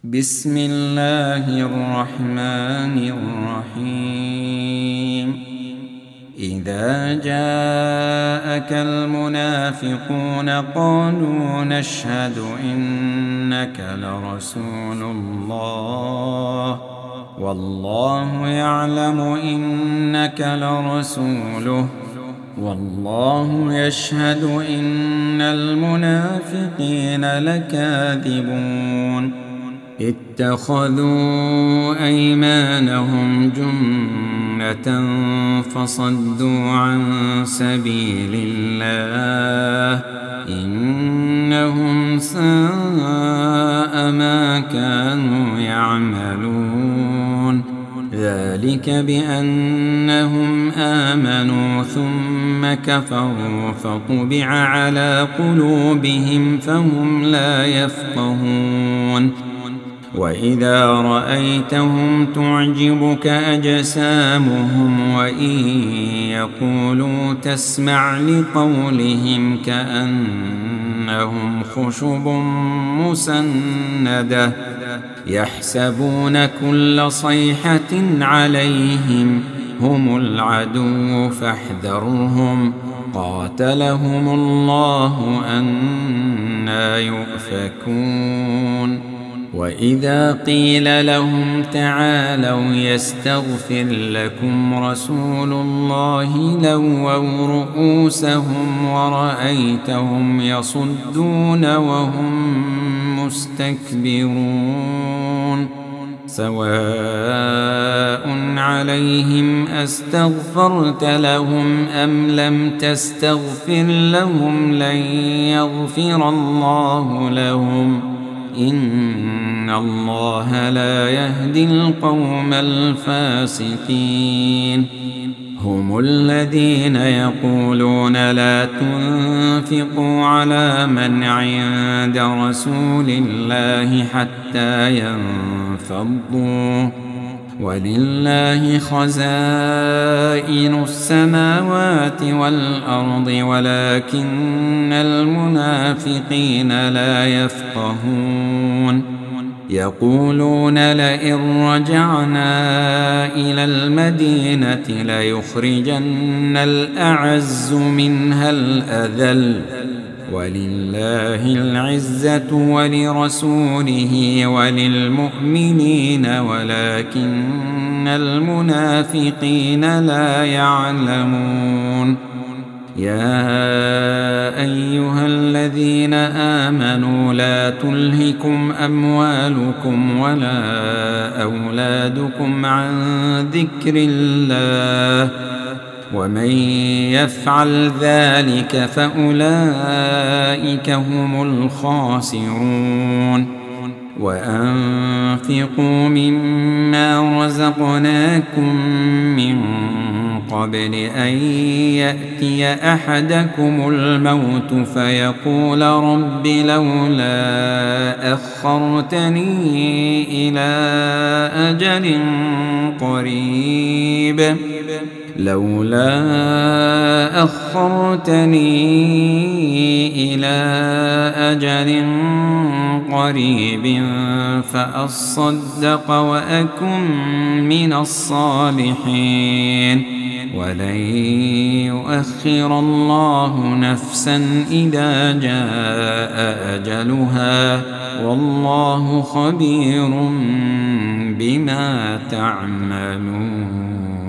بسم الله الرحمن الرحيم. إذا جاءك المنافقون قالوا نشهد إنك لرسول الله والله يعلم إنك لرسوله والله يشهد إن المنافقين لكاذبون. اتخذوا أيمانهم جنة فصدوا عن سبيل الله إنهم ساء ما كانوا يعملون. ذلك بأنهم آمنوا ثم كفروا فطبع على قلوبهم فهم لا يفقهون. وإذا رأيتهم تعجبك أجسامهم وإن يقولوا تسمع لقولهم كأنهم خشب مسندة يحسبون كل صيحة عليهم هم العدو فاحذرهم قاتلهم الله أنى يؤفكون. وإذا قيل لهم تعالوا يستغفر لكم رسول الله لووا رؤوسهم ورأيتهم يصدون وهم مستكبرون. سواء عليهم أستغفرت لهم أم لم تستغفر لهم لن يغفر الله لهم إن الله لا يهدي القوم الفاسقين. هم الذين يقولون لا تنفقوا على من عند رسول الله حتى ينفضوا ولله خزائن السماوات والأرض ولكن المنافقين لا يفقهون. يقولون لئن رجعنا إلى المدينة ليخرجن الأعز منها الأذل ولله العزة ولرسوله وللمؤمنين ولكن المنافقين لا يعلمون. يا أيها الذين آمنوا لا تلهكم أموالكم ولا أولادكم عن ذكر الله ومن يفعل ذلك فأولئك هم الخاسرون. وأنفقوا مما رزقناكم من قبل أن يأتي أحدكم الموت فيقول رب لولا أخرتني إلى أجل قريب فأصدق وأكن من الصالحين ولن يؤخر الله نفسا إذا جاء أجلها والله خبير بما تعملون.